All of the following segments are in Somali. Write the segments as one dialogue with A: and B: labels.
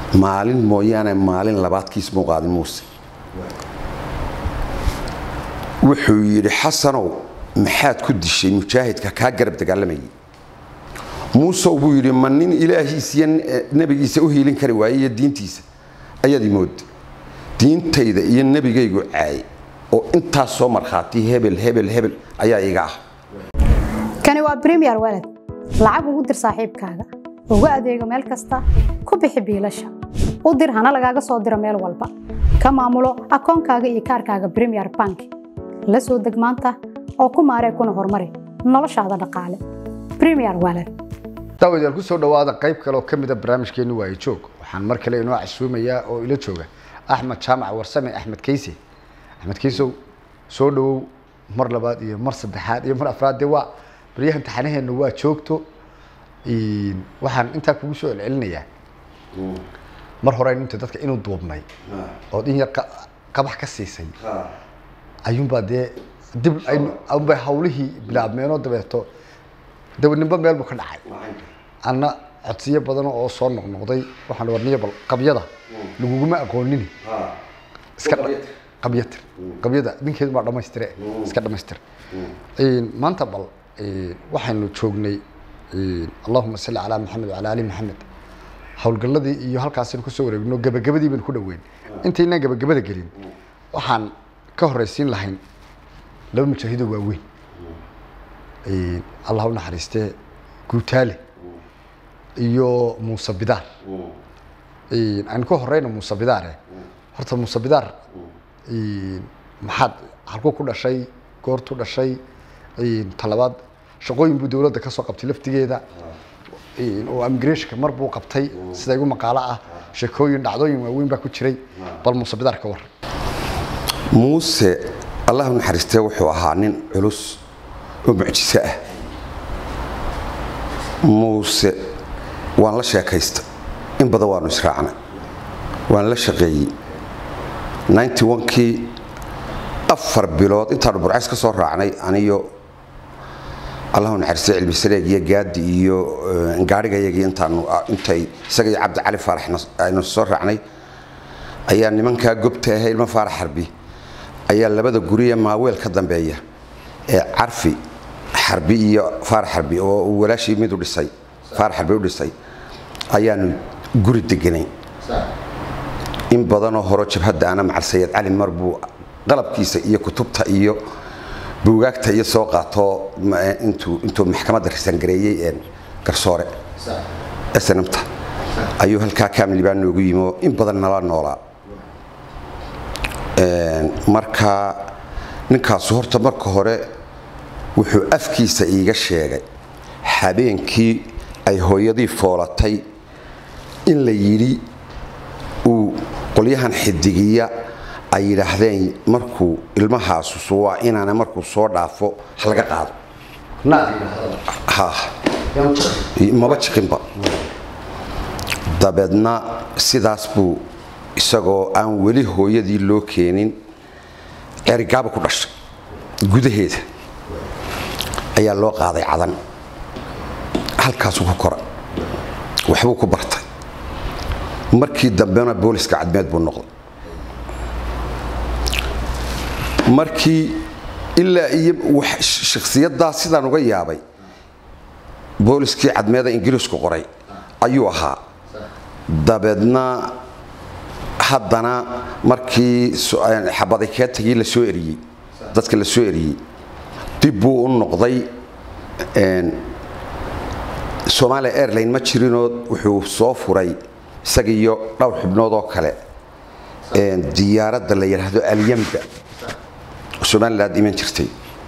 A: maalin mooyaane maalin labaadkiis muu qaadin muuse wuxuu yidhi xasanow maxaad ku dishay mujaahidka kaa garab dagaalamayay muuse buu yidhi ma nin ilaahiisa nabigiisa u hiilin kari waayay diintiisa ayaad imood diintayda iyo nabigaygu caay oo intaas soo marxaati hebel ayaa iga ah
B: kani waa Premier Wallet lacag ugu dir saaxiibkaaga ugu adeego meel kasta ku bixi biilasha u dir hana lagaaga soo diro meel walba ka maamulo akoonkaaga iyo kaarkaaga Premier Bank la soo deg maanta oo ku maaree kuna horumari noloshaada dhaqaale Premier Wallet
C: daawadayaal ku soo dhawaada qayb kale oo kamid ah barnaamijkeenu waa joog waxaan mar kale inoo casuumayaa oo ila jooga Axmed Jaamac Warsame Axmed Kaysi soo dhaw mar labaad iyo mar saddexaad iyo mar afraad waa bariyahan taxanaheena waa joogto waxaan inta kugu soo celcelinayaa mar hore inta dadka inuu duubnay oo in yar qabax ka siisay ayuun baad dib ay hawlihii bilaabmeen oo dabeeto dawnimba meel buu ka dhacay anna codsiyo badan oo soo noqnoqday waxaan warniyo bal qabyada laguguma aqoonin iska qabyada ninkeedu ma dhamaystire iska dhamaystir maanta bal waxaanu joognay Allahumma salli ala Muhammad wa ala ali Muhammad hawlgalladii iyo halkaas ku soo wareegno gabagabadii baan ku dhaweyn intayna gabagabada gelin waxaan ka horeysiin lahayn laba mujaahido waaweyn Allah u naxariistee guutaale iyo Muuse Bidaar aan ku horeyno Muuse Bidaar horta Muuse Bidaar maxad halku ku dhashay goortu dhashay talabaad shaqooyin buu dawladda ka soo qabtay laftigeeda oo immigration mar buu qabtay sida igu maqaala ah shaqooyin dhacdooyin waaweyn baa ku jiray bal Muuse Bidaar ka war
A: muuse Allah u naxariistee wuxuu ahaa nin culus oo mucjiso ah muuse waan la sheekaysta in badan waanu israacnay waan la shaqeeyay 91kii 4 bilood intaan burcays ka soo raacnay aniyo Allah u naxariistee cilmi sareeg iyo gaadi iyo gaarigayagii intay isaga Cabdi Cali Faaraxna aynu soo raacnay ayaa nimanka gobta ah ilma Faarax Harbi ayaa labada guriga maaweel ka dambeeya ee Carfi Harbi iyo Faarax Harbi oo walaashii mid u dhisay Faarax Harbi u dhisay ayaanu guri deganay in badan oo hore jabhada ana macal Sayid Cali Marbu qalabkiisa iyo kutubta iyo buugaagta iyo soo qaato intuu maxkamadda risan gareeyay garsoore SNMta ayuu halka kaamil baan noogu yimo in badan nala noolaa marka ninkaas horta marka hore wuxuu afkiisa iiga sheegay habeenkii ay hooyadii foolatay in la yiri uu qolyahan xidigiya ay yiraahdeen markuu ilmahaas waa inaana markuu soo dhaafo laga qaado maba jiqinba dabeedna sidaas buu isagoo aan weli hooyadii loo keenin erigaaba ku dhashay gudaheeda ayaa loo qaaday cadan halkaas ku koray waxbuu ku bartay markii dambena booliska cadmeed buu noqday markii ilaa iyo shakhsiyadda sidaan uga yaabay booliskii cadmeeda Ingiriisku qoray ayuu ahaa dabeedna haddana markii xabaday ka tagay la soo eriyay dadka la soo eriyay dib buu u noqday Somali Airline ma jirinoo wuxuu soo furay isagiyo dhowr xubnood oo kale diyaaradda la yiraahdo Al-Yamda Somaliland iman jirtay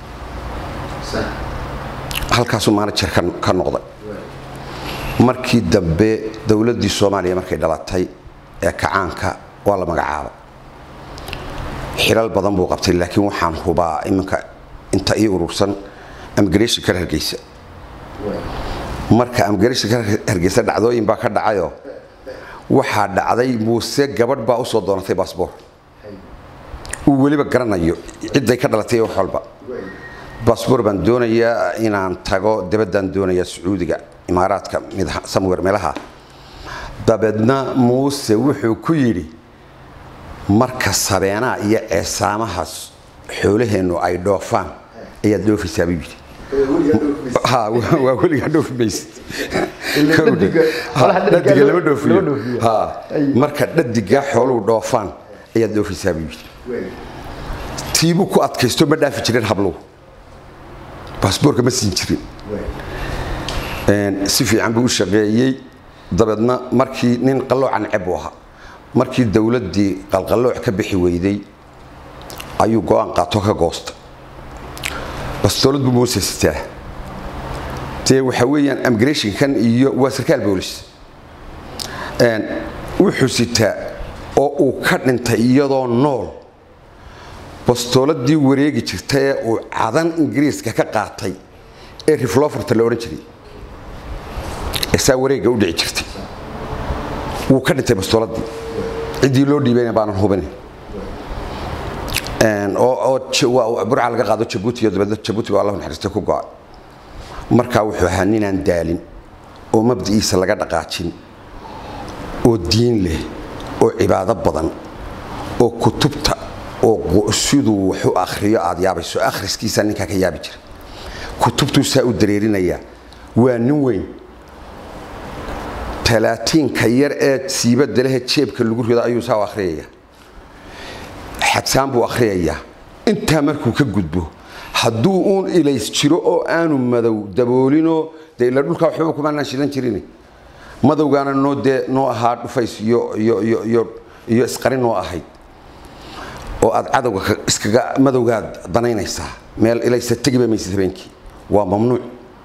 A: halkaas uu manager ka noqday markii dambe dawladdii Soomaaliya markay dhalatay ee kacaanka waa la magacaabay xilal badan buu qabtay laakiin waxaan hubaa iminka inta ay urursan immigration ka Hargeysa marka immigration ka Hargeysa dhacdooyin baa ka dhacayo waxa dhacday muuse gabadh baa u soo doonatay passport uu waliba garanayo ciday ka dhalatay wax walba passport baan doonayaa inaan tago dibaddan doonayaa Sacuudiga Imaaraadka mid somewhere meelaha dabeedna muuse wuxuu ku yidhi marka sabeenaa iyo ceesaamahaas xoolaheenu ay dhoofaan ayaad dhoofaysaa buu yidhi ها وأقول لك دوف بيست ددق لما دوفيو ها مركا ددق حولو دوفان أي دوفي سابي تيبو كو أتكستو ما دافع جرين حبلو باسبور كما سنجرين سيفي عم بقول شغيي ضبطنا مركي نين قلو عن عبوها مركي الدولة دي قلقلو كبحي ويدي أيو قوان قاطوكا قوست بس تولد بموسى ستاه تي وحويا امجريشن كان وسركال بوليس wuxuu sitaa oo uu ka dhintay iyadoo nool bastooladii wareegi jirtay oo cadan ingiriiska ka qaatay ee rifloferta la oran jiray isaa wareega u dhici jirtay uu ka dhintay bastooladii cidii loo dhiibay baan hubin oo burca laga qaado Djibouti iyo dibadda Djibouti waa Allah naxariisto ku go'ay marka wuxuu ahaa ninaan daalin oo mabdiisa laga dhaqaajin oo diin leh oo cibaado badan oo kutubta oo siduu wax u akhriyo aad yaabayso akhriskiisa ninka ka yaabi jira kutubtu saa u dareerinaya waa nin weyn 30 ka yar ee siibada leh jeebka lagu rido ayuu saa akhriyay حسام بو أخريا أنت مركو كجدبه حدو إليس شرو أو أنو مدو دبولينو ده إلا دول كحبوا كمان نشيلن شريني مدو جانا نو ده نو هارد فيس يو إسقارين نو أحد أو عدو إسكجا مدو جاد ضنين إيسا مال إليس تجيب ميسي بينكي وممنوع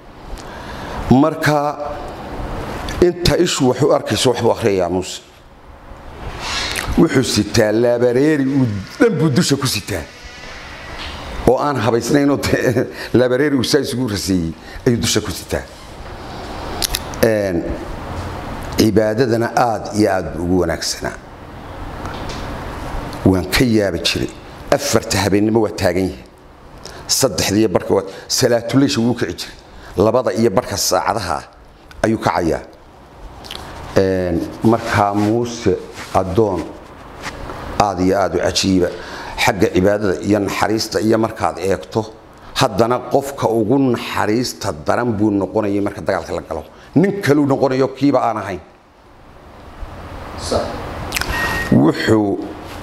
A: مركا أنت إيش وحو أركيس وحو أخريا موس wuxuu sitaa labareeri uu dambu dusha ku sitaa oo aan habaysnayn oo labareeri uu say isugu rasiyay ayuu dusha ku sitaa cibaadadana aad iyo aad ugu wanaagsanaa waan ka yaabi jiray afarta habeenimo waa taagan yahay saddexdii barka waa salaatuleysha wuu kici jiray labada iyo barka saacadaha ayuu kacayaa markaa muuse adoon aad iyo aad u cajiiba xagga cibaadada iyo naxariista iyo markaad eegto haddana qofka ugu naxariista daran buu noqonayay marka dagaalka la galo nin kale uu noqonayo kiiba aan ahayn wuxuu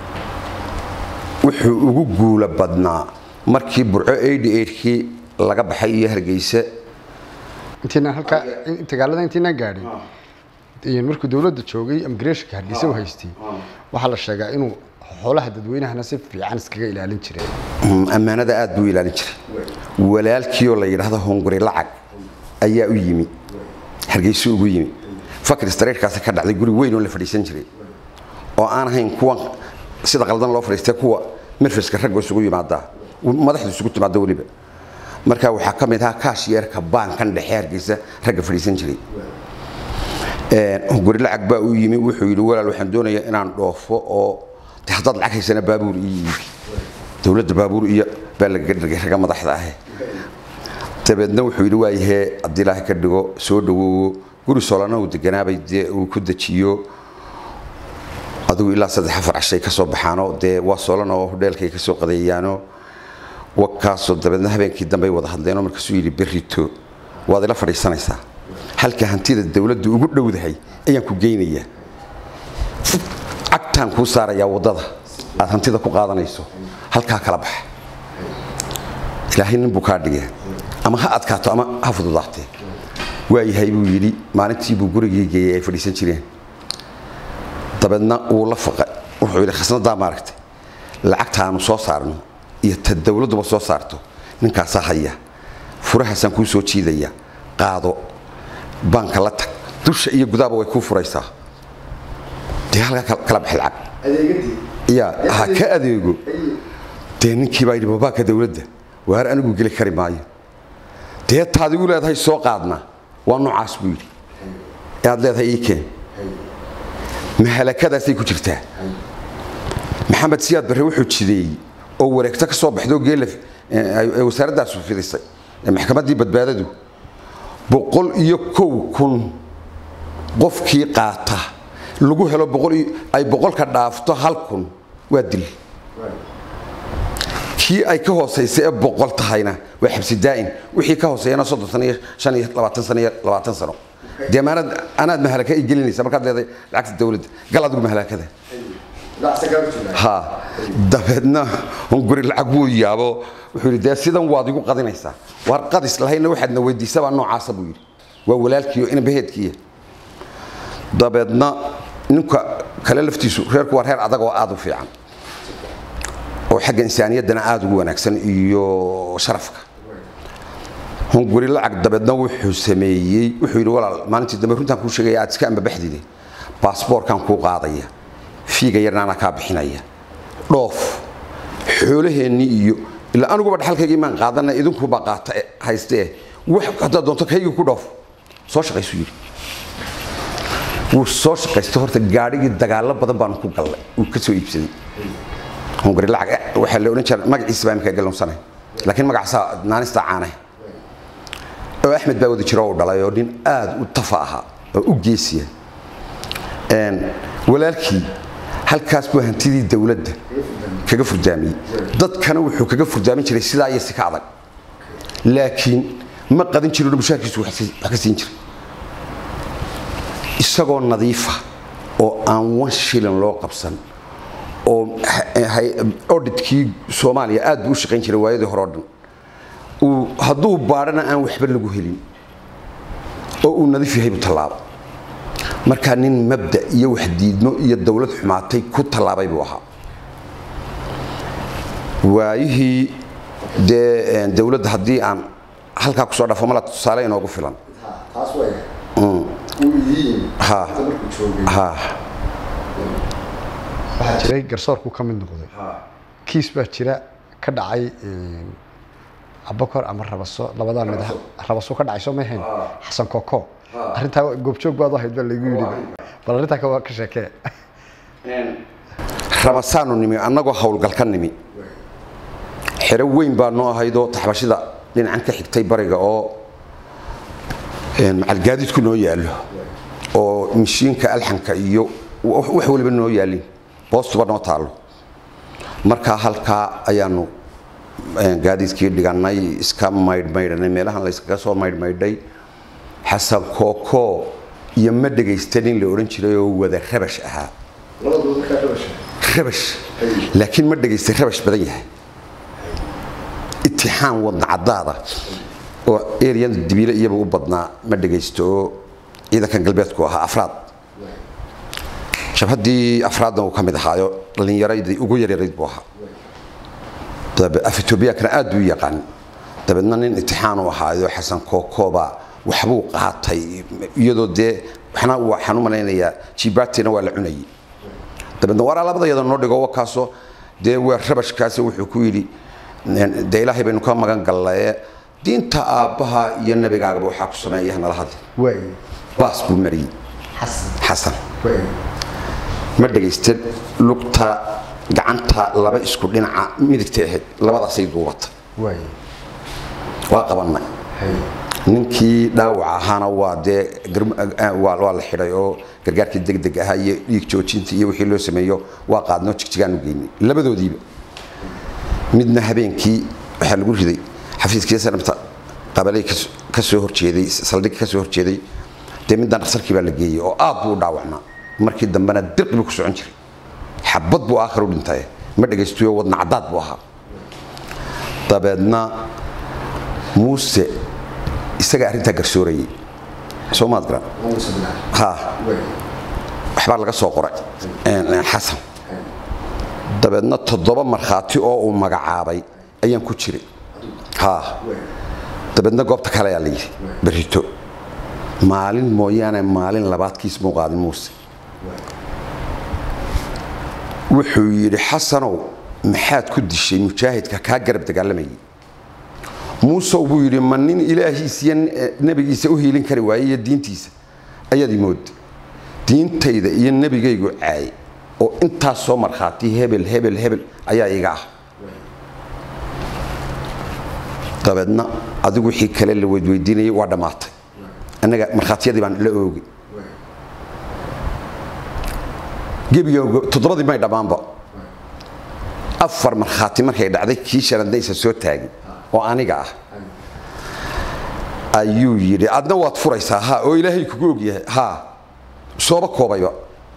A: ugu guula badnaa markii burco 88kii laga baxay iyo Hargeysa
C: intina halka dagaalada intina gaadhay markuu dawladda joogay immigration ka Hargeysa u haystay waxa la sheegaa inuu xoolaha dadweynaha si fiican iskaga ilaalin jiray amaanada aad buu ilaalin jiray walaalkii oo la yiraahdo hunguri lacag ayaa u yimi Hargeysa ugu yimi fakir streetkaas ka dhacday guri weyn oo la fadhiisan jiray oo aan ahayn kuwan sida qaldan loo fadhiistay kuwa marfiska rag isugu yimaada madaxdu isugu timaado waliba marka waxa kamid ah kaashiyerka bankan dhexe Hargeysa rag fadhiisan jiray guri lacag baa u yimi wuxuu yiri walaal waxaan doonayaa inaan dhoofo oo hadad lacag haysana baabuur dawladda baabuur iyo baa laga dhigay raga madaxda ah tabeedna wuxuu yiri waayahay Abdilaahi ka dhigo soo dhawow guri solana uu deganaabay uu ku dajiyo aduu ilaa 3 cashay ka soo baxaano de waa solana oo hoteelkay ka soo qadeeyaano wakaasoo dabeedna habeenkii dambe wada hadleeno markaasuu yiri berrito waad ila fadhiisanaysaa halka hantida dawladdu ugu dhowdahay ayaan ku geynayaa agtaan ku saaraya wadada aad hantida ku qaadanayso halka kala bax ilaahay nin buu ka dhigay ama ha adkaato ama ha fududaato waayahay buu yiri maalintii buu gurigeyga ay fadhiisan jireen dabeedna uu la faqay wuxuu yiri khasnada maaragtay lacagtaanu soo saarno iyo ta dawladdu soo saarto ninkaas haya furahasan ku soo jiidaya qaado banka la tag dusha iyo gudaaba way ku furaysaa halka kala bixi lacag adeegati ya ha ka adeego ninkii baa yiri babaaka dawladda waar anigu gali kari maayo taadi u leedahay soo qaadna waa noocaas buu yiri aad leedahay iikeen mahalakadaasay ku jirtaa maxamed siyaad barre wuxuu jideeyay oo wareegta ka soo baxdo geelaf wasaaraddaas u fidisay maxkamaddii badbaadadu 101,000 qofkii qaata
A: lagu helo ay boqolka dhaafto 1,000 waa dil kii ay ka hooseysay 100 tahayna waa xabsi daa'im wixii ka hooseeyana 30 sano 20 sano deemanad anaad mahalaka ay gelinaysa markaad leedahay lacagta dawladda gal adigu mahalakada ha dabadna hunguri lacag buu yaabo wuxuu yiri sidan waad igu qadinaysaa war qadis lahayna waxaadna weydiisaba noocaas buu yiri waa walaalkiyo in baheedkiya dabadna ninka kale laftiisu reerku waa reer adag oo aad u fiican oo xagga insaaniyadana aad ugu wanaagsan iyo sharafka hunguri lacag dabadna wuxuu sameeyay wuxuu yiri walaal maalintii dambe runtan ku sheegay aad iska amba baxdide baasaboorkan ku qaadaya fiiga yarna ka bixinaya dhoof xoolaheeni iyo ila anugu dhaxalkayga iman qaadana idinku ba qaata haystee wax hada doonto kayga ku dhoof soo shaqayso yiri wuu soo shaqaysto horta gaadhigi dagaal badan baan ku galay uu ka soo iibsaday hunguri lacag waxa la oran jiray magaciisa baan ka galonsanay laakiin magaciisa naanista caanay oo Ahmed baa wada jiro oo dhalay oo nin aad u tafaaha oo u geesiya walaalkii halkaas buu hantidii dawladda kaga furdaamiyay dadkana wuxuu kaga furdaamin jiray sidaa iyo si ka adag laakiin ma qadan jirin mushaarkiisu wax ka siin jiray isagoo nadiifa oo aan 1 shilin loo qabsan oo auditkii Soomaaliya aad buu shaqayn jiray waayadii hore oo dhan uu hadduu baarana aan waxba lagu helin oo uu nadiif yahay talaabo marka nin mabda iyo wax diidmo iyo dawlad xumaatay ku talaabay buu ahaa waayihii dawladda haddii aan halkaa ku soo dhafo mala tusaale inoogu filan
C: taas way waxaa jiray garsoorku ka mid noqday kiis baa jira ka dhacay abakor ama rabaso labadan mid rabaso ka dhacay soo meehayn xasan koko arinta goobjoog baad ahayd bal lagu yiri bal arinta ka sheekay
A: rabasaanu nimi annagoo hawlgal ka nimi xero weyn baa noo ahaydo taxbashida dhinacan ka xigtay bariga oo macal gaadiidku noo yaalo oo mishiinka alxanka iyo wax waliba noo yaalin boostuba noo taalo marka halkaa ayaanu gaadiidkii dhiganay iska maydhnay meelahan la iskaga soo maydhay xasan koko iyo ma dhageystanin la oran jiray oo wada rabash ahaa rabash laakiin ma dhageystay rabash badan yahay itixaan wadna cadaada oo eeriyada dibiile iyaba u badnaa ma dhageysto ciidanka galbeedku ahaa afraad shabadii afraadna uu kamid ahaayo dhalinyaraydii ugu yaryarayd buu ahaa Ethiopia kana aad u yaqaan dabadna nin itixaan u ahaayo xasan koko ba waxbuu qaatay iyadoo waxaan u malaynayaa jibatina waa la cunayay dabadna wara labada iyada noo dhigo wakaaso waa rabashkaasi wuxuu ku yiri ilaahay baynu ka magan galnay diinta aabaha iyo nabigaaga waxa ku sameeyay nala hadlay
C: way
A: baas buu mariyay xasan ma dhageystay lugta gacanta laba isku dhinaca midigta ahayd labadaas ay duubata
C: way
A: waa qabanay ninkii dhaawac ahaana waa waa la xidhay oo gargaarkii degdeg ah iyo dhiig joojinta iyo wixii loo sameeyo waa qaadno jigjigaan u geynay labadoodiiba midna habeenkii waxa lagu riday xafiiskii sanabta qabalay ka soo horjeeday saldhig ka soo horjeeday midna dhakhtarkii baa la geeyay oo aad buu dhaawacnaa markii dambana dirqi ku socon jiray xabad buu aakhir u dhintay ma dhageysto wadna cadaad buu ahaa dabeedna muuse isaga arinta garsoorayay Soomaad garan ha waxba laga soo qoray xasan dabeedna 7 marxaati oo uu magacaabay ayaan ku jiray ha dabeedna goobta kale ayaa la yiri barito maalin mooyaane maalin labaadkiis muu qaadin muuse wuxuu yiri xasanow maxaad ku dishay mujaahidka ka garab dagaalamayay muuse uu yiri manin ilaahiisa nabigiisa u hiilin kari waayay diintiisa ayadii mood diintayda iyo nabigaygu caay oo inta soo marxaati hebel ayaa iga ah dabeedna adigu wixii kale la weydiinayay waa dhamaatay anaga marxaatiyadii baan la oogay gebiga todobadii may dhamaanba afar marxaati markay dhacday kii shalandaysa soo taagay oo aniga ah ayuu yiri adna waad furaysaa ha oo ilaahay kugu og yahay ha sooba koobayba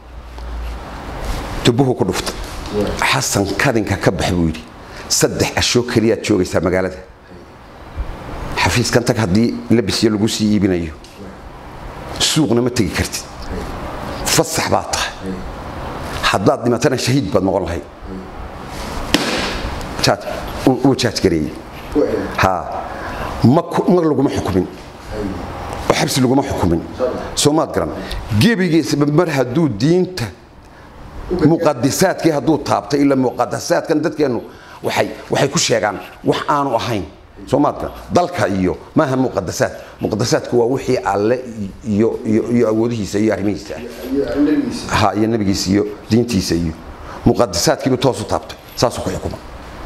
A: tubuhu ku dhuftay xasan kadinka ka bax buu yiri saddex asho kaliya joogaysa magaalada xafiiskan tag hadii labisiyo lagu sii iibinayo suuqna ma tagi kartid fasax baa tahay haddaad dhimatana shahiid baad noqon lahayd وجهت قريب ها ما لقوا ما حكمين وحبس لقوا ما حكمين سومات قرن جيبي بمر هدو دينته مقدسات كي هدو طابته إلا مقدسات كان دتك إنه وحي كل شيء عن وحانو أحين سومات قرن ضلك إيو ما هم مقدسات كوا وحي على يوديه سيء رميسه ها النبي سيء دينتي سيء مقدسات كي بتوصل طابته ساسو كحكمه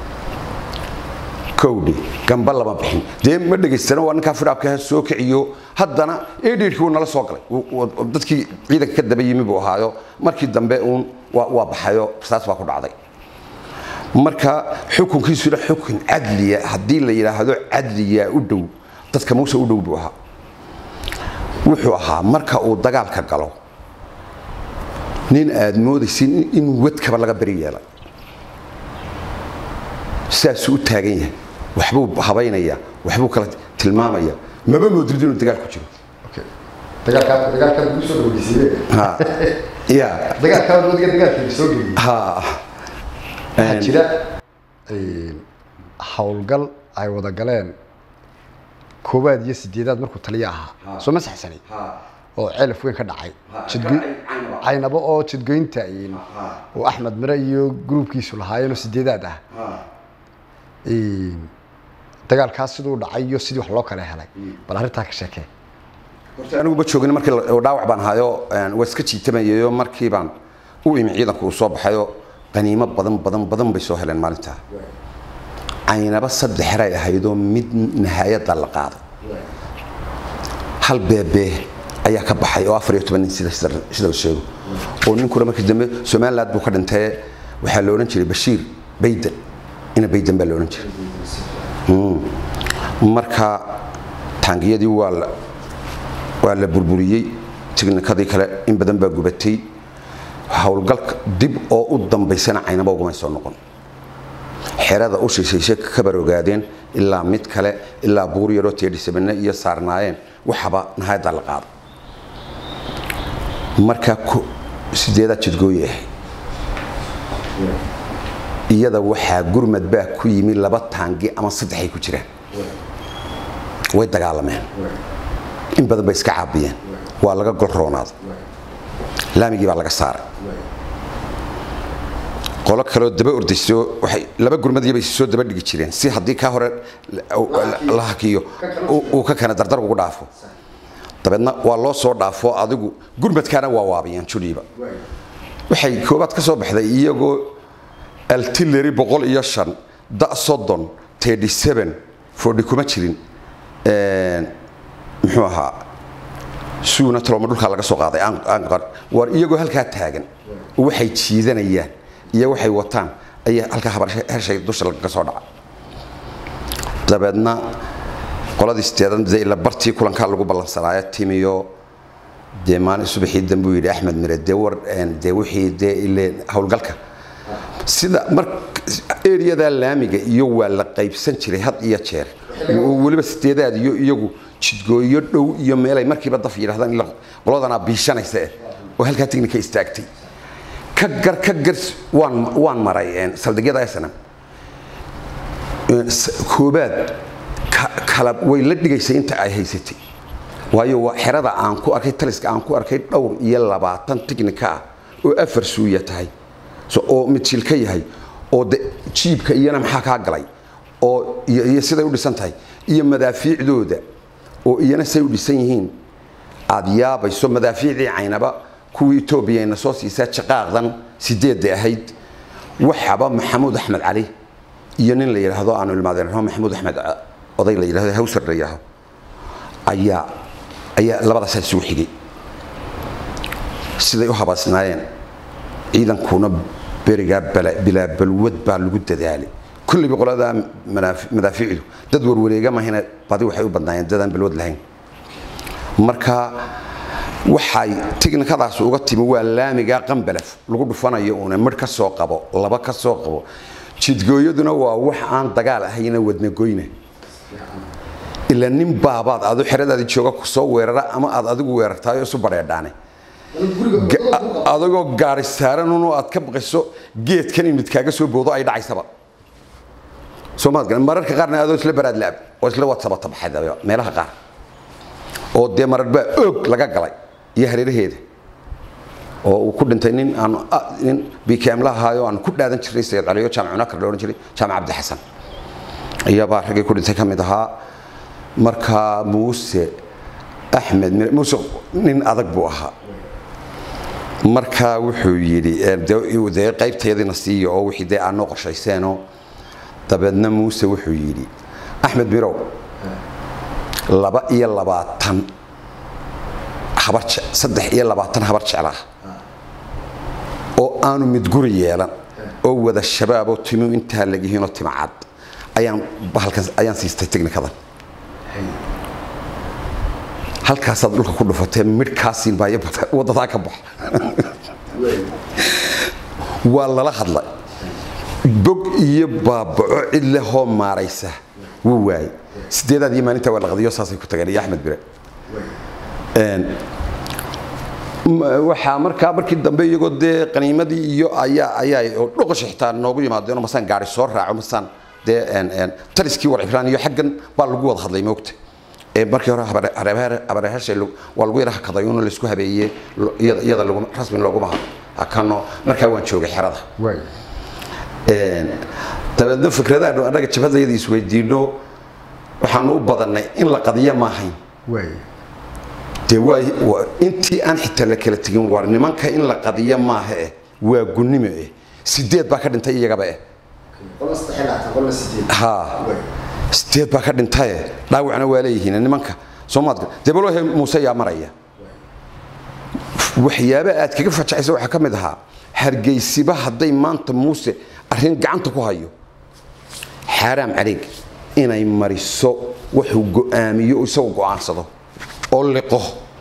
A: كودي كان بالله ما بحين دي ما دغيسنا وان كافر ابكا سو كعيو هدنا ايديركو نلا سو غلay dadkii ciidanka ka daba yimi buu ahaayo markii dambe uun waa baxayo saas waa ku dhacday marka xukunkiisu ila xukun adliya hadii la yiraahdo adliya u dhow dadka muusa u dhow buu ahaa wuxuu ahaa marka uu dagaalka galo nin aad moodaysin in wadkaba laga bari yeelay saas u taagan yahay waxbuu habaynaya waxbuu kala tilmaamaya maba moodrid inuu dagaal ku jiro
C: okay dagaalka ugu soo dhaweysay
A: ha ya
C: dagaalka soo geliyay ha jira hawlgal ay wada galeen koobaad iyo sideedaad markuu taliya ahaa soo masaxsanay oo ceelaf weyn ka dhacay jidgu aynaba oo jidgoynta oo Axmed Mira iyo groupkiisu lahaayeen sideedaad ah dagaalkaas sidoo dhacay iyo sidii wax loo kala helay bal arinta ka sheekay
A: horta anigu ma joogin markii dhaawac baan hayo waa iska jiitamayo markii baan u imi ciidanku soo baxayo qaniimo badan bay soo heleen maalinta aynaba saddex ray ahaydo mid nihayada la qaaday hal beebe ayaa ka baxay oo 14 nin sida sheego oo ninkuna markii dambe Soomaaliland buu ka dhintay waxa la oran jiray Bashiir Baydan ina Baydan baa la oran jiray marka taangiyadii waa la burburiyay tignikadii kale in badan baa gubatay hawlgalka dib oo u dambaysana aynaba uga soo noqon xerada u shisheeyay ka barogaadeen ilaa mid kale ilaa buur yaro teedisabana iyo saarnaayeen waxaba nahayda la qaado marka sideeda jidgooyay iyada waxa gurmad baa ku yimi laba taangi ama saddex ay ku jiraan way dagaalameen in badan bay iska caabiyeen waa laga gol roonaaday laamigii baa laga saaray qolo kale daba ordayso waxay laba gurmadii bay soo daba dhigi jireen si hadii ka hore la hakiyo oo ka kana dardar ugu dhaafo dabadna waa loo soo dhaafo adigu gurmadkaana waa waabiyeen juliiba waxay koobaad ka soo baxday iyagoo artillery 105 da Sodon 37 fodhi kuma jirin muxuu ahaa suuna talooma dhulka laga soo qaaday aan war iyagoo halka taagan waxay jiidanayaan iyo waxay wataan ay halka harshay dusha laga soo dhacay dabadna qoladii isteedan la bartii kulanka lagu balansanaayo timiyo deemaan subaxii dambu yiri Axmed Mira dewar wixii ile hawlgalka sida mar area laamiga iyo waa la qaybsan jiray had iyo jeer waliba sideedaad iyo iyagu jidgooyo dhow iyo meel ay markiiba daf yiraahdaan ila qoladana biishanaysa oo halka tignika istaagtay ka gar waan maray saldhigyada aysan koobaad kala way la dhigaysay inta ay haysatay waayo waa xerada aan ku arkay taliska aan ku arkay dhowr iyo 20 tignika oo afar suuya tahay oo midjil ka yahay oo jiibka iyana maxaa ka galay oo iyo sida u dhisan tahay iyo madaafiicdooda oo iyana say u dhisan yihiin aad yaabayso madaafiicdii aynaba kuwii Itoobiyaana soo siisa jaqaaqdan sideed ahayd waxaba Maxamuud Axmed Cali iyo nin la yiraahdo aanu ilmaadeen Maxamuud Axmed oday la yiraahdo Hawsar la yiraahdo ayaa labada say soo xigay siday u habasnaayeen ciidankuna berigaa bilaa balwad baa lagu dadaalay kulli boqolada madaafiicdu dad warwareega mahina badi waxay u badnaayeen dadaan balwad lahayn marka waxay tiknikadaas uga timi waa laamiga qambalaf lagu dhufanayo una mid ka soo qabo laba ka soo qabo jidgooyaduna waa wax aan dagaal ahayna wadna goyna ila nin baabaad aad xiradaadi jooga ku soo weerara ama aad adigu weerartaayo isu bareedhaane adagoo gaari saaran oo aad ka baqayso geedkan in mid kaaga soo boodo ay dhacaysaba Soomaaliga mararka qaarna aad isla baraad laab oo isla wad sabata baxayda meelaha qaar oo de mararba og laga galay iyo hareeraheeda oo uu ku dhintay nin BKM la haayo aan ku dhaadan jiray Sayid Cali oo jaamacuna ka dooran jiray jaamac Abdi Xasan ayaa baa ragay ku dhintay kamid ahaa marka Muuse Ahmed Muuse nin adag buu ahaa marka wuxuu yiri de qaybteedina siiyo oo wixii de aan qorshaysano dabadna Muuse wuxuu yiri Ahmed Birow 22 habarja 23 habar jeclaa oo aanu mid guri yeelan oo wada shabaab oo timo inta laga hino timacad ayaan siistay tiknikadan halkaas aad dhulka ku dhufatay midkaasiin baa wadada ka bax wala la hadlay bog iyo baabaco illa hoo maaraysa wuu waay sideedadii maalinta waa la qadiyo saasay ku tagay Ahmed Bire waxa markii dambe iyagoo de qaniimadii iyo ayaa dhuqash xitaa noogu yimaadeen masan gaari soo raaco masan de taliskii war Ibraan iyo xaggan baa lagu wada hadlay moogta markii hore habareehashay waa lagu yaraha kadayuun la isku habeeyay iyada lagu rasmi loogu ma akano markaa waan joogay xerada dabadna fikradaha anaga jabadayda isweydiino waxaan u badanay in la qadiyo ma ahayn de waa intii aan xitaa la kala tagin war nimanka in la qadiyo ma aha waa gunnimo sideed baa ka dhintay iyagaba sideed baa ka dhintay dhaawacna waa leeyihiin nimanka Soomaaliga debalohe Muuse yaa maraya waxyaabo aad kaga fajacayso waxa kamid ahaa hargeysiba haday maanta Muuse arrin gacanta ku hayo xaraam caleeg inay mariso wuxuu go'aamiyo isagoo go'aansado oo liqo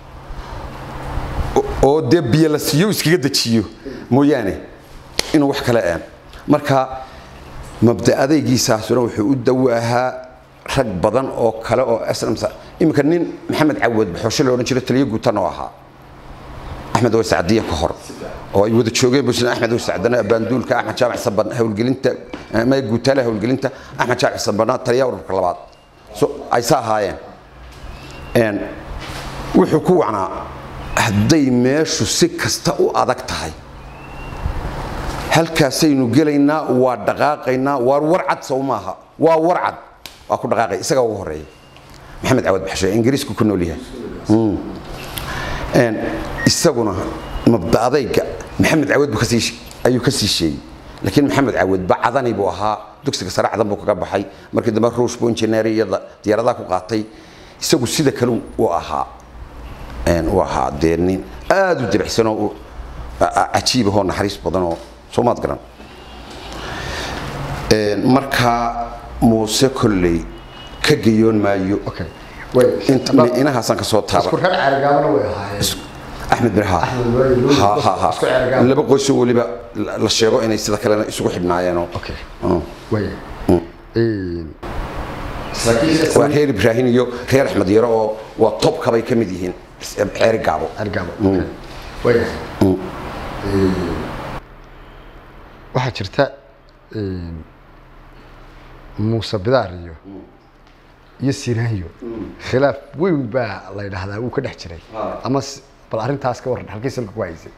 A: oo debiya la siiyo iskaga dajiyo mooyaane inuu wax kale aan marka mabda'adaygiisaasuna wuxuu u dawaahaa rag badan oo kale oo aslamsa imka nin Maxamed Cawad baxoosho loo oran jiray taliye guutan oo ahaa Ahmed oo Saadiya ka hor oo ay wada joogeen bulshada Ahmed oo Saadana banduulka Ahmed Jaamac Saban hawlgelinta ma guutala hawlgelinta Ahmed Jaamac Saban taliye ururka labaad so ay saahaayeen wuxuu ku wacnaa haday meeshu si kasta u adag tahay halkaasaynu gelaynaa waa dhaqaaqaynaa waa warcad Soomaha waa warcad waa ku dhaqaaqay isaga ugu horeeyay Maxamed Cawad baxshay Ingiriisku ku nool yahay isaguna mabda'adayga Maxamed Cawad ayuu ka sii sheegay laakiin Maxamed Cawad bacadani buu ahaa dugsiga sare cadan buu kaga baxay markii dambe ruush buu injineeriyada diyaaradaha ku qaatay isagu sida kale uu ahaa deenin aad u dibicsan oo ajiib oo naxariis badan oo Soomaad garan marka Muuse kolley ka geeyoon maayo inta inaha san ka soo taaba
C: isku reer cargaabana way ahaayeen
A: Ahmed Birha laba qoys waliba la sheego inay sida kale isugu xidhnaayeen waa reer Ibrahim iyo reer Ahmed Yaro oo waa top kabay kamid yihiin Ergaabo
C: waxa jirta Muuse Bidaar iyo Siraayo khilaaf weyn baa la yiraahdaa uu ka dhex jiray ama bal arintaas ka waran halkii salka ku haysay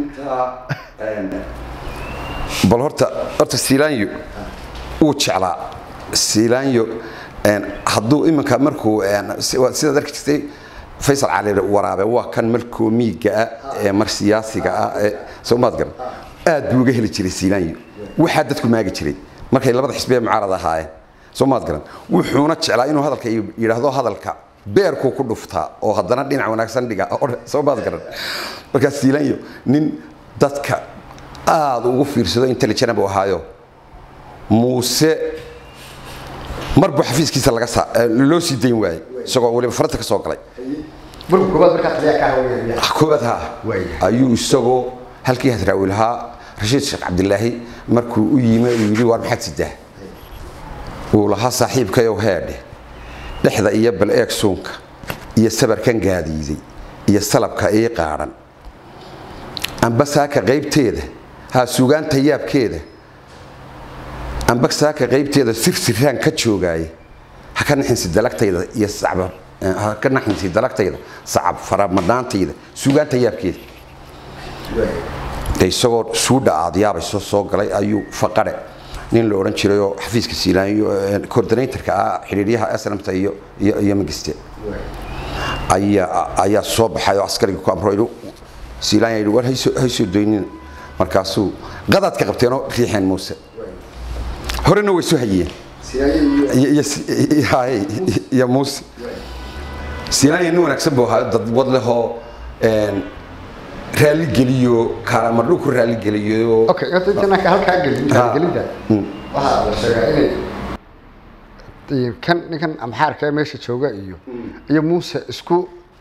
A: bal horta Siraayo uu jeclaa Siraayo hadduu imanka markuu sida darkistay Faysal Cali waraabe waa kan markuu miiga mar siyaasiga Soomaad garan aad buu uga heli jiray Siraayo waxa dadku maagi jiray markay labada xisbiye mucaarad ahaayeen Soomaad garan wuxuuna jeclaa inuu hadalka yiraahdo hadalka beerku ku dhuftaa oo haddana dhinac wanaagsan dhiga Soomaad garan marka Siraayo nin dadka aad ugu fiirsado intelligent buu ahaayo muuse marbu xafiiskiisa loo sii dayn waayay isagoo waliba farta ka soo galay
C: markuu koobaad markaa taliya ka haweenaya
A: koobaad ayuu isagoo halkii hadraawilaha Rashid Sheekh Cabdilaahi markuu u yimid uu yiri war maxad sidaa uu lahaa saaxiibkayo heedhe dhexda iyo bal eegsoonka iyo sabarkan gaadiiday iyo salabka ee qaaran amba saaka qaybteeda ha suugaanta yaabkeeda amba saaka qaybteeda sirsiraan ka joogay ha ka naxin dalagtayda iyo sacab ha ka naxin dalagtayda sacab faramadaantayda suugaanta yaabkeeda isagoo suuda aadyaabay soo galay ayuu faqare nin la oran jiray oo xafiiska Siilaanyo coordinatorka xiriiriyaha SNMta iyo magiste ayaa soo baxay oo askariga ku amro inuu Siilaanyo war hayso doonina markaasuu qadad ka qabteeno riixan Muuse horena way soo hayeen ya Muuse Siilaanyo inuu wanaagsan buu ahaa dad wadlaho rally geliyo kaama dhulku rally geliyo
C: okay inta ka halka gelinta waxa la sheegay inay kan amxaarka meesha jooga iyo Muuse isku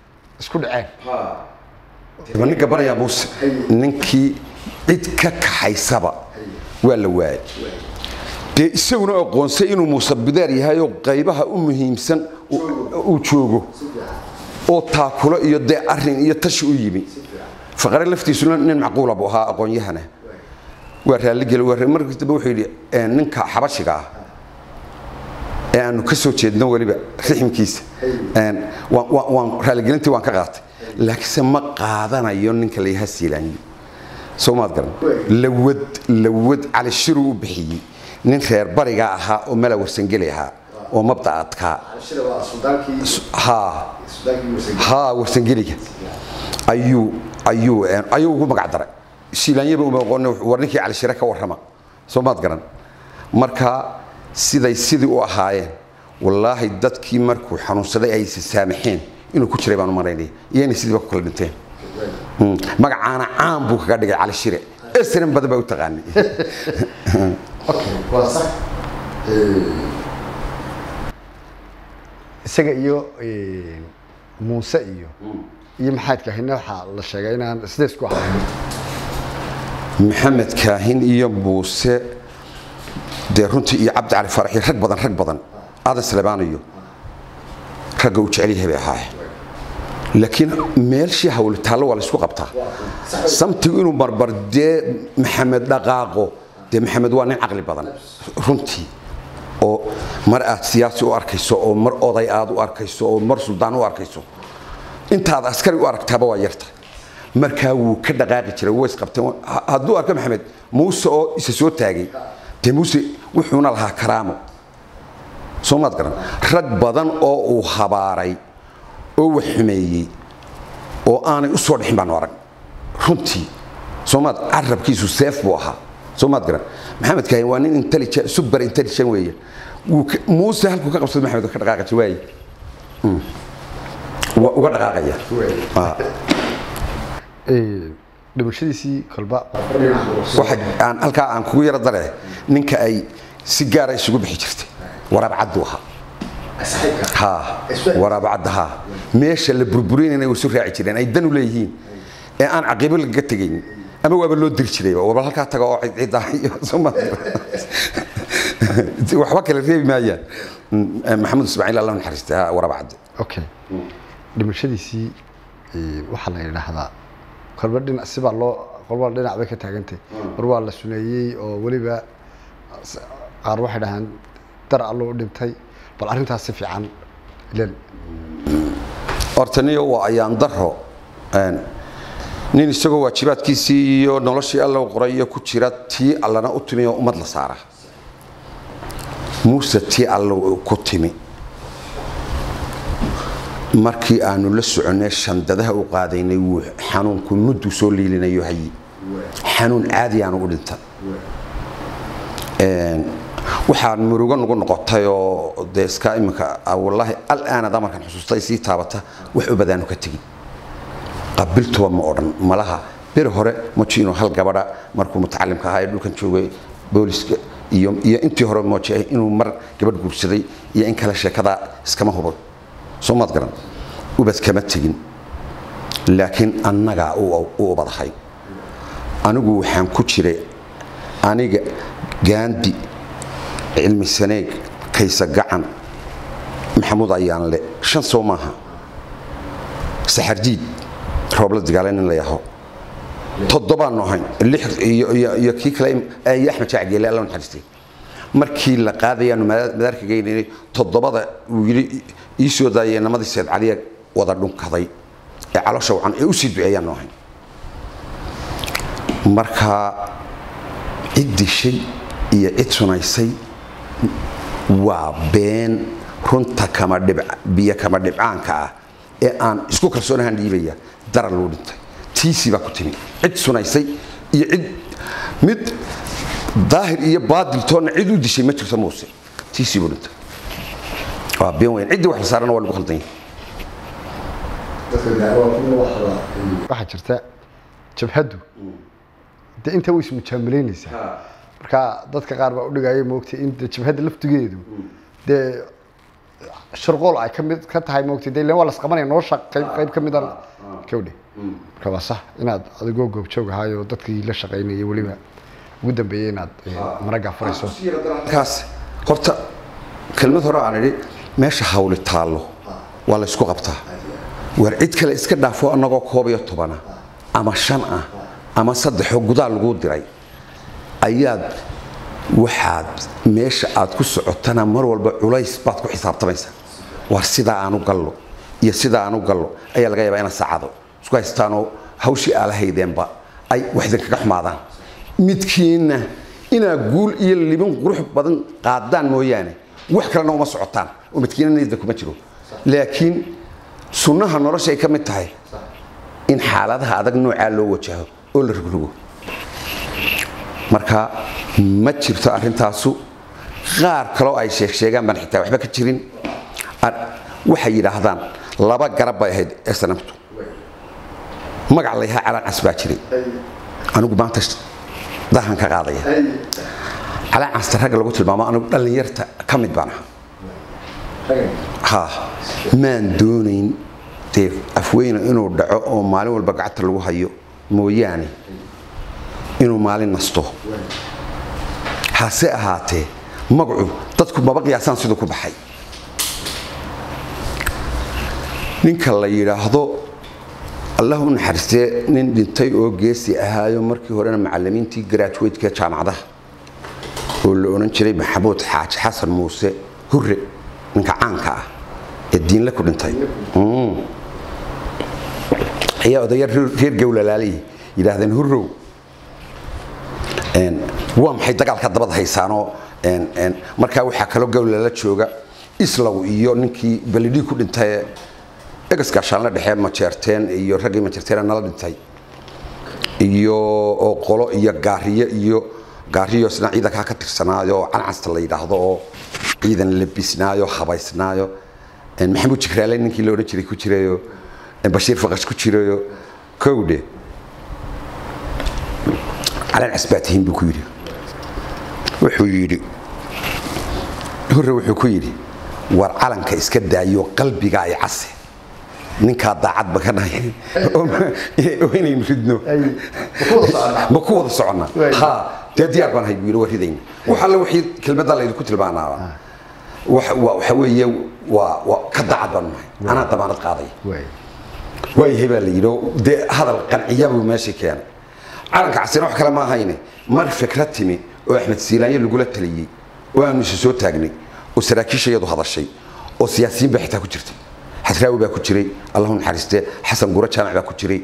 C: dhaceen
A: ninka baraya Muuse ninkii cid ka kaxaysaba waa la waayay de isaguna aqoonsay inuu Muuse bidaar yahay oo qaybaha u muhiimsan uu joogo oo taakulo iyo de arrin iyo tashi u yimi فقرة لفتي سلون نن معقولة بوها أقون يهنا ورالجل ورمر كتب وحيد ننك حبشة أنه كسر شيء نو اللي رحم كيس وان رالجل أنت وان كقات لكن سما قاعدنا يون ننك اللي هالسيلاني سو ما أقدر لود على الشرو بحي نن خير برجعها وملا ورسنجلها ومبتعتك ها ورسنجلها ayuu ugu magac daray Siilaanyo buu aqoon warninkii cali shirka warrama Soomaad garan marka sidii u ahaayeen wallahi dadkii markuu xanuunsaday ay saamaxeen inuu ku jiray baan u maraynay iyana sidii ku kala dhinteen magacaana caan buu kaga dhigay cali shire isran badan baa u taqaanay
C: okay waa sax isaga iyo Muuse iyo maxamed kaahin waxa la sheegay inaan sidaas ku ahayn
A: maxamed kaahin iyo Muuse de runtii iyo Cabdi Cali Faraxi rag badan aadan Salebaan iyo rag u jecel yahay ahaa laakiin meelshii hawl taalo wala isku qabtaa samti inuu barbardee maxamed dhaqaaqo de maxamed waa nin aqli badan runtii oo mar aad siyaasi u arkayso oo mar oday aad u arkayso oo mar suldaan u arkayso intaad askari u aragtaba waa yarta marka uu ka dhaqaaqi jiray way isqabteen hadduu arko maxamed Muuse oo isa soo taagay de Muuse wuxuuna lahaa karaamo Soomaad garan rag badan oo uu habaaray oo wax xumeeyay oo aanay u soo dhixin baan arag runtii Soomaad arabkiisu seef buu ahaa Soomaad garan maxamed kaahin waa nin intelligent super intelligent weeye Muuse halku ka qabsaday maxamed ka dhaqaaqi jiray uga dhaqaaqaya
C: dhimashadiisii kolba
A: waxa aan halka aan kugu yara daray ninka ay si gaar ah isugu bixi jirtay waraab cadduha ha waraab caddaha meesha la burburinayna way soo raaci jireen ay dan u leeyihiin ee aan caqibo laga tagayn ama waaba loo diri jiray waaba halka taga oo cid iyo Soomaaliya waxba kale reebi maayaan maxamed Ismaaciil Allah naxariista waraab cad
C: okay dhimashadiisii waxa la yiraahdaa kolba dhinac siba loo kolba dhinac bay ka taagantay war waa la suneeyay oo waliba qaar waxa dhahan dar allo dhintay bal arintaas si fiican ileen
A: ortaniyo waa ayaan daro nin isagoo waajibaadkiisii iyo noloshii alla qorayo ku jira tii allana u timiyo ummad la saara Muuse tii allo ku timi markii aanu la soconay shandadaha u qaadaynay wuu xanuunku muddu soo liilinayo hay xanuun caadi aan u dhinta waxaan murugo nagu noqotay oo deeska imika wallahi al'aana damarkan xusuustay si taabata wax u badaan ka tagi qabiltu ma oran malaha bir hore moojino hal gabadha markuu mutacallimka ahaa dhulkan joogay booliska iyo intii hore moojay inuu mar gabadh guursaday iyo in kala sheekada iskama hubo soomad garan ubad kama tagin laakiin annaga uu badahay anigu waxaan ku jiray aniga gaandi cilmi saneeg kaysa gacan maxamuud ayaan le shan Soomaha saxardiid roob la dagaalan in la yaho toddoba noohan lix iyo kii kale ay Axmed Jaacgeele Allah naxariistay markii la qaadayaan madaarka geynay toddobada uu yiri ii soo daayay namadii Said Cali wada dhunkaday ee caloosha waxaan u sii duceeyaan noohan marka ciddi shay iyo cid sunaysay waa been runta kama biya kama dhibcaanka ah ee aan isku kalsoonahan dhiibaya darar loo dhintay tiisi ba ku timi cid sunaysay iyo cid mid daahir iyo baadil toona cid u dishay ma jirto Muuse tiisi buu dhintay waa been weyn cid wax la saarana waa lagu khaldan
C: waxa jirta jabhadu de inta way ismu jaamaleynaysa marka dadka qaar baa u dhigayay moogtay in jabhada laftigeedu de shirqool ay ka tahay moogtay de leen waa la isqabanay noo qayb ka mid ah kawdhe marka waa sax inaad adigoo goob joog ahaayo dadkii la shaqeynayay waliba ugu dambeeyay inaad maraga furayso
A: kaas horta kelmad hore aan idhi meesha hawli taalo waa la isku qabtaa war cid kale iska dhaafo anagoo 12 ama 5 ama 3 gudaal lagu diray ayaad waxaad meesha aad ku socotana mar walba culays baad ku xisaabtamaysaa war sida aanu gallo iyo sida aanu gallo ayaa laga yaabaa in saacado isku haystaano hawshi aalahaydeenba ay waxdan kaga xumaadaan midkiina ina guul iyo libin qurux badan qaadaan mooyaane wax kale uma socotaan oo midkiina niyada kuma jiro laakiin sunnaha nolosha ay ka mid tahay in xaaladaha adag nooca loo wajaho oo la rugo marka ma jirto arintaasu qaar kale oo ay sheegaan ban xitaa waxba ka jirin waxay yiraahdaan laba garab bay ahayd SNMtu magac leeyahay calan casbaa jiray anigu maanta dahan ka qaadaya calan castar rag lagu tilmaamo anigu dhalinyarta ka mid baan ha maan doonayn teef afweyna inuu dhaco oo maalin walba gacanta lagu hayo mooyaane inuu maalin nasto hase ahaatee magacu dadku maba qiyaasan sidoo ku baxay ninka la yiraahdo Allahu naxariistay nin dhintay oo geesi ahaayo markii horena macallimiintii graduate-ka jaamacadaha oo la oran jiray Maxamuud Xaaji Xasan Muuse Hurre ninka caanka ah ee diin la ku dhintay ayaa odayar reer gowlalaali yiraahdeen Hurrow waa maxay dagaalka dabada haysaano marka waxa kala gowlala jooga islaw iyo ninkii balidii ku dhintay egaska shalna dhaxay ma jeerteen iyo ragii ma jeerteen nala dhintay iyo qolo iyo gaariyo sina ciidan ka tirsanaayo calanasta la yiraahdo oo ciidan labisnaayo habaysnaayo Maxamuud Jikraale ninkii loo oran jiray ku jirayo Bashiir Faqash ku jirayo kowde على عسباتهم بكيري وحيري هو وحكيري وعلن كيسكدا يو قلبي قاعد يعسي نينكا ضاعت بكناي وين يمردنو بكوض صعنا ها ديار بان هي بيقولوا وريدين وحل وحيد كلمه الله يدكو تلبانا وحويه وكضاعت بان انا طبعا قاضي واي هبه ليرو هذا القنعيه ماشي كان calanka casir wax kala ma ahayne mar fikrad timi oo Axmed Siilaanyo lagu la taliyay oo aanu soo taagnay oo saraakiishayadu hadashay oo siyaasiyiin baa xitaa ku jirtay Xasraawi baa ku jiray Allahu naxariiste Xasan Gura Jaamac baa ku jiray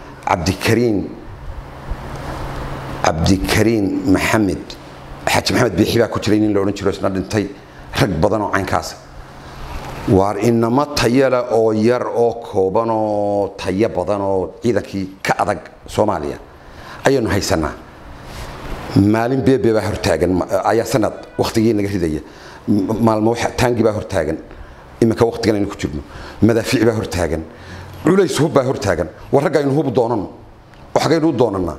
A: Abdikariin Maxamed Xaaji Maxamed Biixi baa ku jiray nin la oran jiray isna dhintay rag badan oo caynkaas waar inama tayala oo yar oo kooban oo tayo badan oo ciidankii ka adag Soomaaliya ayanu haysanaa maalin beebe baa hortaagan ayaa sanad waqtigii naga ridaya maalmo waxa taangi baa hortaagan imika waqtigan aynu ku jirno madaafiic baa hortaagan culays hub baa hortaagan waraga aynu hub doonan oo xagaynu doonana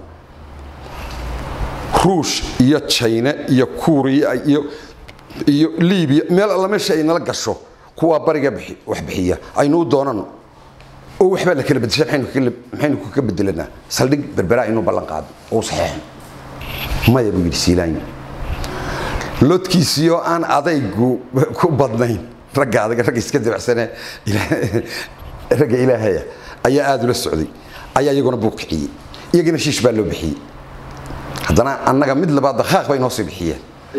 A: ruush iyo China iyo Korea iyo Libya meel alla meesha ay nala gasho kuwa bariga wax bixiya aynu doonano oo waxba la kala bedeshay maxaynu ku ka bedelanaa saldhig berbera inuu ballan qaado oo saxiix ma yabu yirsiilaan lodkiisiyo aan adaygu ku badnayn rag iska dibacsanay rag Ilaahay ayaa aad ula socday ayaa iyaguna buuqiyay iyagana shiish baa loo bixiyay haddana annaga mid labaad daqiiq bay noo soo bixiyeen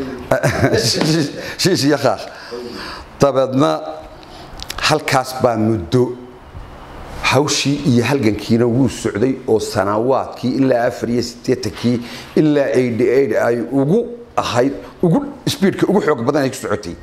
A: shiish iyo khaaq tabadna halkaas baa muddo hawshii iyo halgankiina wuu socday oo sanawaadkii ilaa 84kii ilaa 88 ay ugu ahayd ugu speedka ugu xoog badan ay ku socotay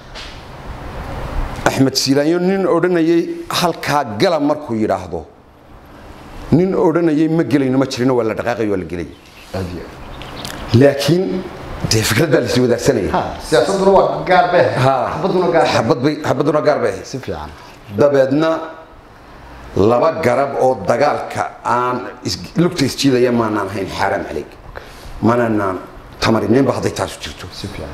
A: Axmed Siilaanyo nin odhanayay halka gala markuu yiraahdo nin odhanayay ma gelayno ma jirino wala dhaqaaqay wala gelay laakiin de fikrada la sii wadaagsanay
C: siyaasaduna waa gaar baa
A: xabaduna gaar baa
C: si fiican
A: dabeedna laba garab oo dagaalka aan lugta isjiidaya maanaan hayn xaram caleeg maanaan tamarin ba haday taas jirto
C: si fiican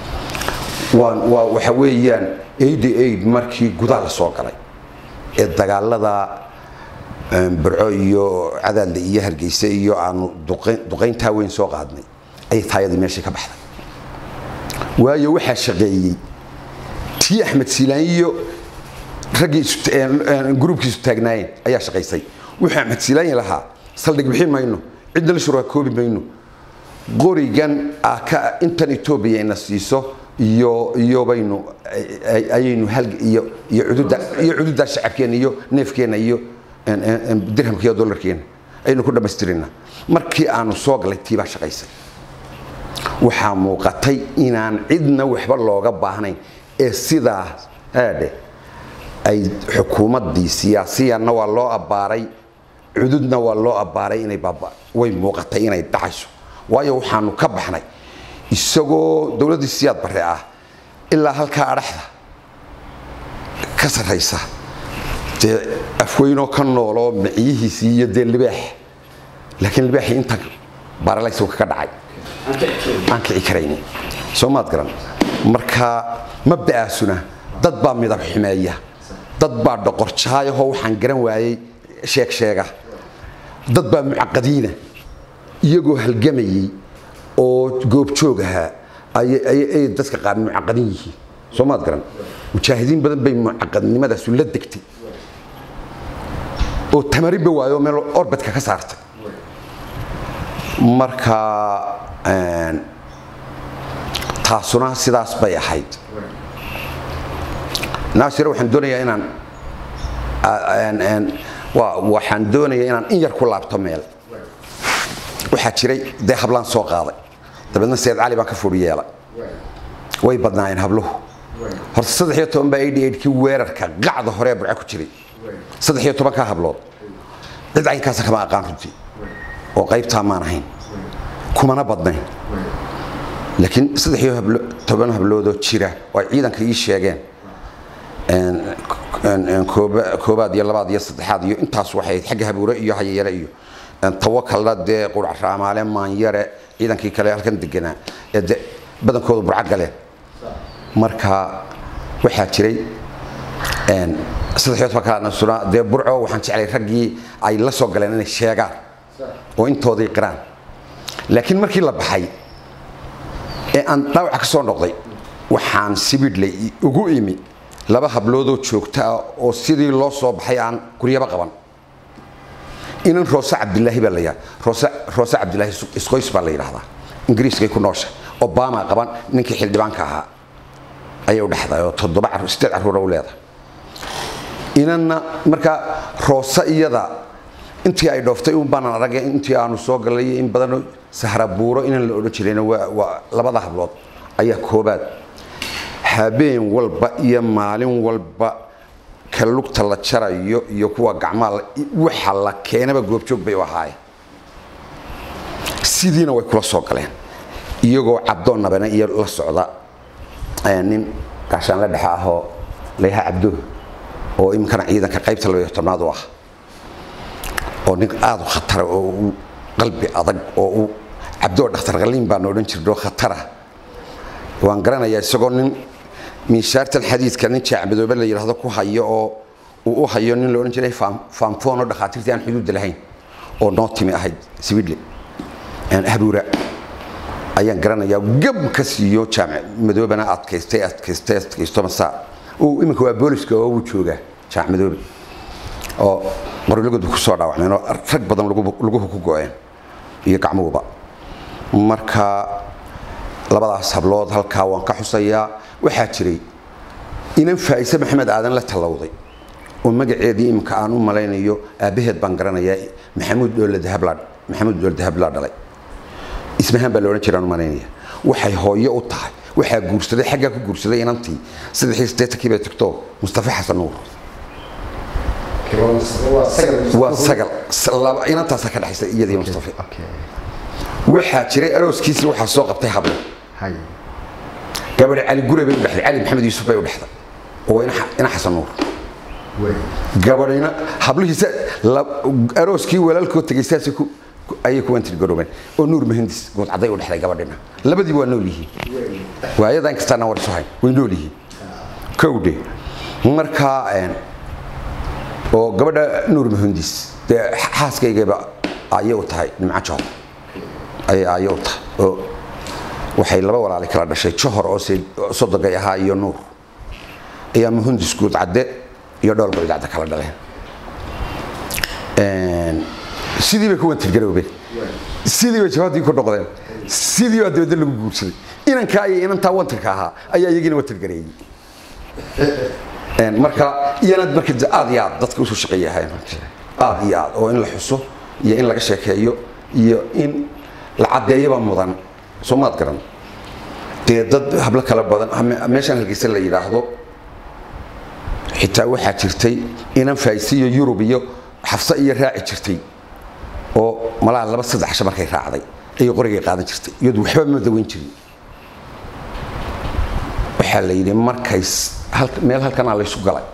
A: waxa weeyaan 88 markii gudaha la soo galay ee dagaalada burco iyo cadaadle iyo hargeysa iyo aan duqeynta weyn soo qaadnay ay taayadii meesha ka baxday waayo waxa shaqeeyay tii Axmed Siilaanyo ragiisu groupkiisu taagnaayeen ayaa shaqeysay waxa Axmed Siilaanyo lahaa saldhig bixin mayno cid la shuraka koobi mayno qorigan aka intan Itoobiya ina siiso iyo baynu ayaynu hal iyo cududa shacabkeena iyo neefkeena iyo dirhamka iyo dollarkeena aynu ku dhameystirina markii aanu soo galay tiiba shaqeysay waxa muuqatay inaan cidna waxba looga baahnayn ee sida ay xukuumadii siyaasiyana waa loo abaaray cududna waa loo abaaray inay baaba way muuqatay inay dhacayso waayo waxaanu ka baxnay isagoo dawladda siyaad bare ah ilaa halka araxda ka sareysa de afweyno ka noolo maciyihiisi iyo de libaax laakiin libaaxi inta baaralayso ka dhacay aan kici karayni Soomaad garan marka mabdaasuna dad baa midab ximeeya dad baa dhaqorjaayo waxaan garan waayay sheega dad baa mucaqadiina iyagoo halgamayay oo goob joog ah ay dadka qaar mucaqadin yihiin Soomaad garan mujaahidiin badan bay mucaqadnimada sula degtay oo tamariba waayo meel orbitka ka saartay marka taasuna sidaas bay ahayd naasir waxaan doonayaa inaan in yar ku laabto meel waxa jiray de hablaan soo qaaday dabeedna Said Ali baa ka furiyeelay way badnaayeen habluhu horta 13 baa 88 kii weerarka qacda hore burca ku jiray 13 ka hablood cid ay kaas kama aqaan runtii oo qaybta maan ahayn kumana badnayn laakiin 13 hablood oo jira oo ciidanka ii sheegeen koobaad iyo labaad iyo saddexaad iyo intaas waxay xagga habuure iyo hayayare iyo tawakalada de qurac raamaale maan yare ciidankii kale halkan deganaa ee badankoodu burca galeen marka waxa jiray saddex kana sura de burco waxaan jeclay ragii ay la soo galeen inay sheegaan oo intoodii qiraan laakiin markii la baxay ee aan dhaawac ka soo noqday waxaan sibidlay ugu imi laba hablood oo joogta oo sidii loo soo baxay aan guriyaba qaban inan Rosa Cabdilaahi baa la yiraahdaa Rosa Cabdilaahi isqoys baa la yiraahdaa ingiriiska ku noosha Obama qaban ninkii xildhibaanka ahaa ayuu dhaxday oo 7 carruur u leedahay inanna marka Rosa iyada intii ay dhooftay u baanan aragay intii aanu soo galay in badan sahra buuro in la oran jiray waa labada hablood ayaa koobaad habeen walba iyo maalin walba kalugta la jarayo iyo kuwa gacmaha waxa la keenaba goob joog bay wahay sidiina way kula soo galeen iyagoo cabdoonabana iyo la socda nin gaashaan la dhaxa ah oo leeyahay Cabdo oo imkana ciidanka qaybta loo yaqaano ah oo nin aad u khatar oo qalbi adag oo cabdo dhakhtar qaliin baan odhan jirdo khatara waan garanayaa isagoo nin miishaartan xadiidka nin jaacmadoobe la yiraahdo ku hayo oo uu hayo nin la odhan jiray faamfoon oo dhakhaatiirtii aan xuduud lahayn oo noo timi ahayd Sweden aan habuura ayaan garanayaa gab ka siiyo jaacmadoobena adkaystay masa oo imika waa booliska oo uu jooga jaacmadoobe oo marlugadu ku soo dhaawacmeen oo rag badan lagu ku go'een iyo gacmuhuba marka labadaas hablood halka waan ka xusayaa waxa jiray inaan Faaiisa Maxamed Aadan la talawday oo magaceedii imka aan u malaynayo aabaheed baan garanayaa Maxamuud Dowlad Habla dhalay ismahan baa loo jiraan u malaynaya waxay hooyo u tahay waxa guursaday xagga ku guursaday inantii 3 kiiba tagto Mustafa Xasan Nuur waa sagal inantaas ka dhaxaysay iyadii Mustafa waxa jiray arooskiisa waxa soo qabtay hablo gabadh Ali Gurebe u dhaxday Ali Maxamed Yuusuf bay u dhaxday oo ina Xasan Nuur gabadhina hablihiisa arooskii walaalkood tagaysaas ku ay ku wanti garoobeen oo Nuur Mahandis good caday u dhaxday gabadhina labadii waa nool yihiin waayadan kastana war soo hay way nool yihiin kowde marka oo gabadha Nuur Mahandis xaaskayga ayuu tahay nimco ay u tahay oo waxay laba walaal kala dhashay Johor oo sodogay ahaa iyo Nuur ayaa Mahandis good caday iyo dhool good caday kala dhaleen sidii bay ku wanti garoobeen sidii bay jawaabtii ku noqdeen sidii waa dawladda lagu guursaday inanka ay inanta wantirka ahaa ayaa iyagina wantir gareeyay marka iyana marka aad iyo aad dadka u soo shaqeeyay aad iyo aad oo in la xuso iyo in laga sheekeeyo iyo in la cadeeyo mudan Soomaad garan dad habla kala badan meeshan halkiisa la yiraahdo xitaa waxa jirtay inaan Faaiisiyo Yurub iyo Xafsa iyo raaci jirtay oo malaha 2-3 markay raacday ay qoriga qaadan jirtay iyadu waxba ma daweyn jirin waxa la yiri markay meel halkan la isu galay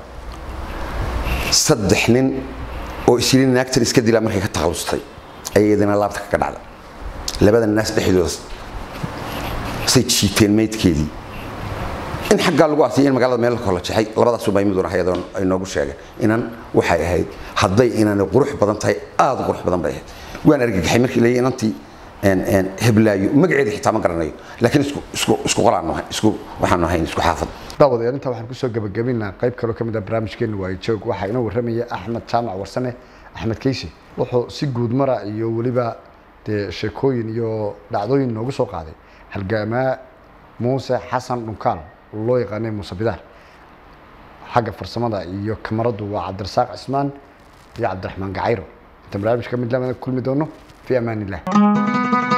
A: 3 nin oo isliin naagtan iska dila markay ka taqawustay ayadana laabta ka dhacday labada naas dhexdooda say jiiteen meedkeedii in xagga lagu aasiyay magaalada meel kala jaxay labadaas oo baymiduna hayadon ay noogu sheegay inaan waxay ahayd haday inaan qurux badan tahay aad qurux badan bay waan argagaxay markii la inantii heblaayo magaceeda xitaa ma garanayo laakiin isku qolaano waxaan ahayn isku xaafad
C: dawada inta waxaan ku soo gabagabinaa qayb kale oo kamid ah barnaamijkeena waa joog waxa inoo waramaya Axmed Jaamac Warsame Axmed Kaysi wuxuu si guud mara iyo waliba sheekooyin iyo dhacdooyin noogu soo qaaday halgama Muuse Xasan Dhunkaan loo yaqaanay Muuse Bidaar xagga farsamada iyo kamaradu waa Cabdirasaaq Cismaan iyo Cabdiraxmaan Gacayro barnaamijka mid lamada kulmi doono fi amaan illah